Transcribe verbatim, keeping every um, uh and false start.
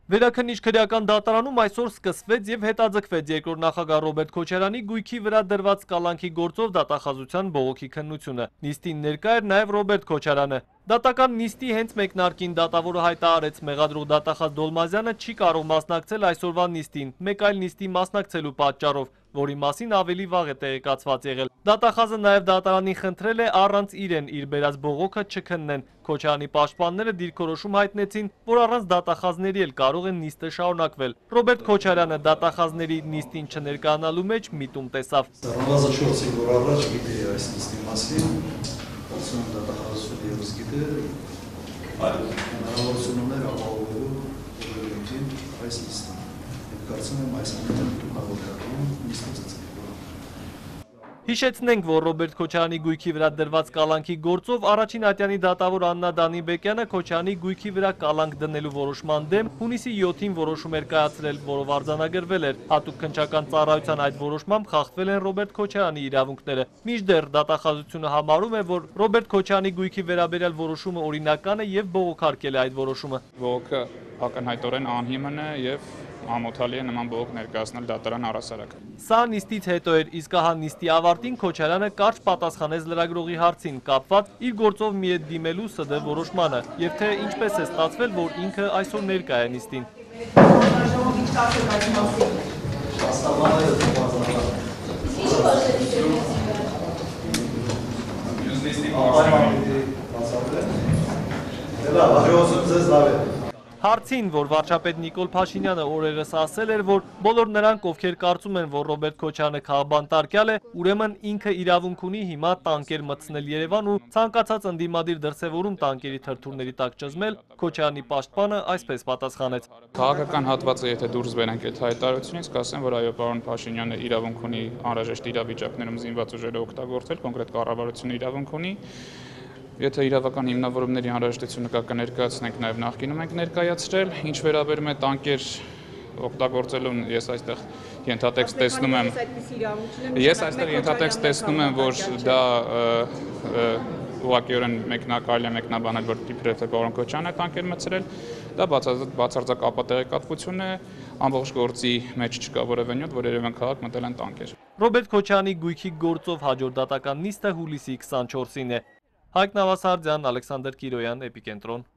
Վերաքննիչ քրեական դատարանում այսօր սկսվեց և հետաձգվեց երկրորդ նախագահ Ռոբերտ Քոչարյանի գույքի վրա դրված կալանքի գործով դատախազության բողոքի քննությունը։ Նիստին ներկա էր նաև Ռոբերտ Քոչարյանը։ Դատական նիստի հենց մեկնարկին դատավորը հայտարարեց, մեղադրող դատախազ Դոլմազյանը չի կարող մասնակցել այսօրվա նիստին, մեկ այլ նիստի մասնակցելու պատճառով, որի մասին ավելի վաղ է տեղեկացված եղել։ Դատախազը նաև դատարանին խնդրել է առանց իրեն իր բերած բողոքը չքննեն։ Քոչարյանի պաշտպանները դիրքորոշում հայտնեցին, որ առանց դատախազների էլ կարող են նիստը շարունակվել։ Ռոբերտ Քոչարյանը դատախազների նիստին չներկայանալու մեջ միտում տեսավ։ Ռամազան չորսի որ առաջ գիտի այս նիստի մասին, ուսում դատախազությունը ևս գիտի, հնարավորություն ուներ ապահովելու օրենքին այս նիստը։ Կարծում եմ այս ամենը հավաքական նիստը ծծկի։ Հիշեցնենք, որ Ռոբերտ Քոչարյանի գույքի վրա դրված կալանքի գործով առաջին ատյանի դատավոր Աննա Դանիբեկյանը Քոչարյանի գույքի վրա կալանք դնելու որոշման դեմ հունիսի յոթին որոշում էր կայացրել, որով արձանագրվել էր։ Հատուկ քննչական ծառայության այդ որոշմամբ խախտվել են Ռոբերտ Քոչարյանի իրավունքները։ Մինչդեռ դատախազությունը համարում է, որ Ռոբերտ Քոչարյանի գույքի վերաբերյալ որոշումը օրինական է և բողոքարկել է այդ որոշումը։ Բողոքը ակնհայտորեն անհիմն է և ամոթալի է նման բողոք ներկայացնել դատարան առհասարակ։ Սա նիստից հետո էր, իսկ ահա նիստի ավարտին Քոչարյանը կարճ պատասխանեց լրագրողի հարցին կապված իր գործով մի հետ դիմելու ՍԴ որոշմանը և թե ինչպես է ստացվել, որ ինքը այսօր ներկա է նիստին։ Հարցին, որ վարչապետ Նիկոլ Փաշինյանը օրերս ասել էր, որ բոլոր նրանք, ովքեր կարծում են, որ Ռոբերտ Քոչարյանը քաղաքաբանտարկյալ է, ուրեմն ինքը իրավունք ունի հիմա տանկեր մտցնել Երևան ու ցանկացած ընդդիմադիր դրսևորում տանկերի թրթուրների տակ ճզմել, Քոչարյանի պաշտպանը այսպես պատասխանեց։ Քաղաքական հատվածը եթե դուրս բերենք այդ հայտարարությունից, կասեմ, որ այո, պարոն Փաշինյանը իրավունք ունի անհրաժեշտ իրավիճակներում զինված ուժերը օգտագործել, կոնկրետ կառավարությունը իրավունք ունի։ Եթե իրավական հիմնավորումների անհրաժեշտությունը կա, կներկայացնենք, նաև նախկինում ենք ներկայացրել։ Ինչ վերաբերում է տանկեր օգտագործելուն, ես այստեղ ենթատեքստ տեսնում եմ, ես այստեղ ենթատեքստ տեսնում եմ, որ դա ուղղակիորեն մեկնակարելի է մեկնաբանել, որ իբրև պարոն Քոչարյանը տանկեր մտցրել, դա բացարձակ ապատեղեկատվություն է, ամբողջ գործի մեջ չկա որևէ նյութ, որ Երևան քաղաք մտել են տանկեր։ Ռոբերտ Քոչարյանի գույքի գործով հաջորդ դատական նիստը հուլիսի քսանչորսին է։ Հայկ Նավասարդյան, Ալեքսանդր Կիրոյան, Էպիկենտրոն։